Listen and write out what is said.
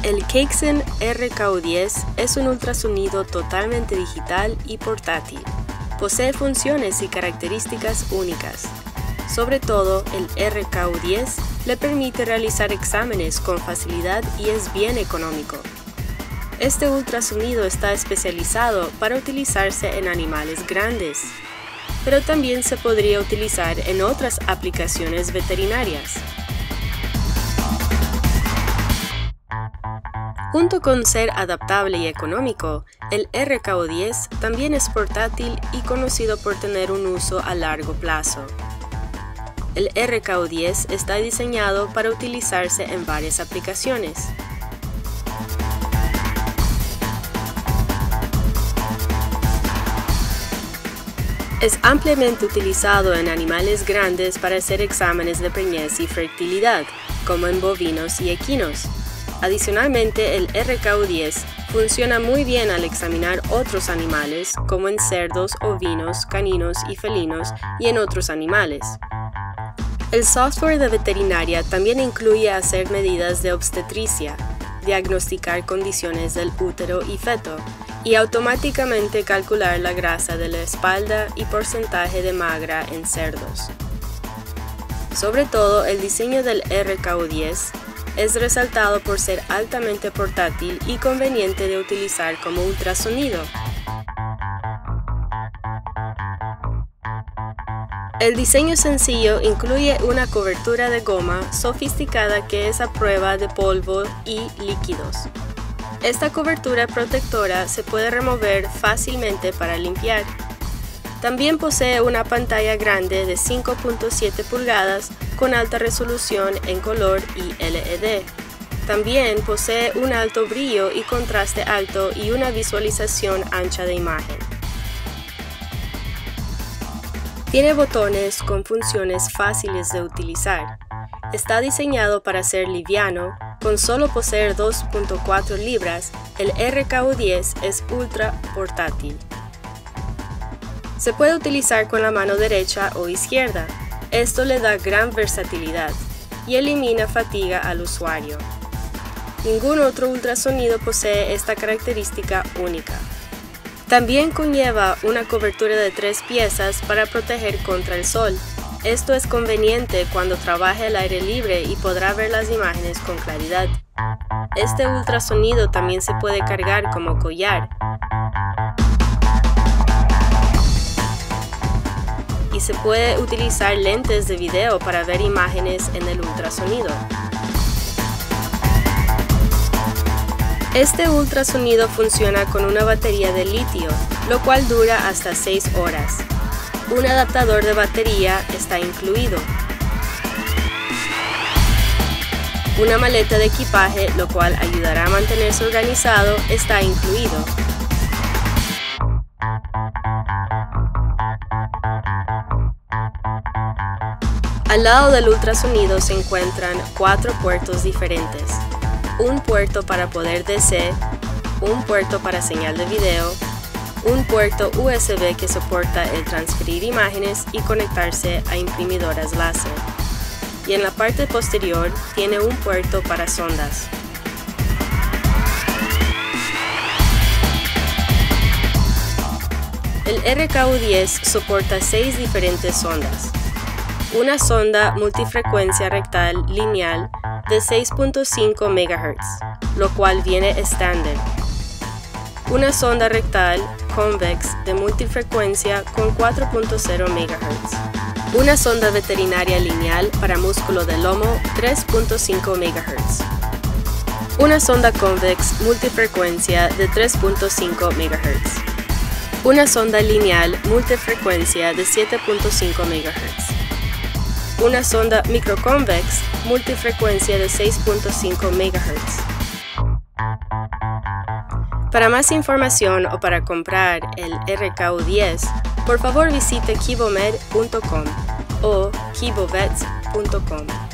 El Caixin RKO10 es un ultrasonido totalmente digital y portátil. Posee funciones y características únicas. Sobre todo, el RKO10 le permite realizar exámenes con facilidad y es bien económico. Este ultrasonido está especializado para utilizarse en animales grandes, pero también se podría utilizar en otras aplicaciones veterinarias. Junto con ser adaptable y económico, el RKO10 también es portátil y conocido por tener un uso a largo plazo. El RKO10 está diseñado para utilizarse en varias aplicaciones. Es ampliamente utilizado en animales grandes para hacer exámenes de preñez y fertilidad, como en bovinos y equinos. Adicionalmente, el RKO10 funciona muy bien al examinar otros animales, como en cerdos, ovinos, caninos y felinos, y en otros animales. El software de veterinaria también incluye hacer medidas de obstetricia, diagnosticar condiciones del útero y feto, y automáticamente calcular la grasa de la espalda y porcentaje de magra en cerdos. Sobre todo, el diseño del RKO10 es resaltado por ser altamente portátil y conveniente de utilizar como ultrasonido. El diseño sencillo incluye una cobertura de goma sofisticada que es a prueba de polvo y líquidos. Esta cobertura protectora se puede remover fácilmente para limpiar. También posee una pantalla grande de 5.7 pulgadas con alta resolución en color y LED. También posee un alto brillo y contraste alto y una visualización ancha de imagen. Tiene botones con funciones fáciles de utilizar. Está diseñado para ser liviano. Con solo poseer 2.4 libras, el RKO10 es ultra portátil. Se puede utilizar con la mano derecha o izquierda. Esto le da gran versatilidad y elimina fatiga al usuario. Ningún otro ultrasonido posee esta característica única. También conlleva una cobertura de 3 piezas para proteger contra el sol. Esto es conveniente cuando trabaje al aire libre y podrá ver las imágenes con claridad. Este ultrasonido también se puede cargar como collar. Y se puede utilizar lentes de video para ver imágenes en el ultrasonido. Este ultrasonido funciona con una batería de litio, lo cual dura hasta 6 horas. Un adaptador de batería está incluido. Una maleta de equipaje, lo cual ayudará a mantenerse organizado, está incluido. Al lado del ultrasonido se encuentran 4 puertos diferentes. Un puerto para poder DC, un puerto para señal de video, un puerto USB que soporta el transferir imágenes y conectarse a imprimidoras láser. Y en la parte posterior tiene un puerto para sondas. El RKO10 soporta 6 diferentes sondas. Una sonda multifrecuencia rectal lineal de 6.5 MHz, lo cual viene estándar. Una sonda rectal convex de multifrecuencia con 4.0 MHz. Una sonda veterinaria lineal para músculo del lomo 3.5 MHz. Una sonda convex multifrecuencia de 3.5 MHz. Una sonda lineal multifrecuencia de 7.5 MHz. Una sonda microconvex multifrecuencia de 6.5 MHz. Para más información o para comprar el RKO10, por favor visite kibomed.com o kibovets.com.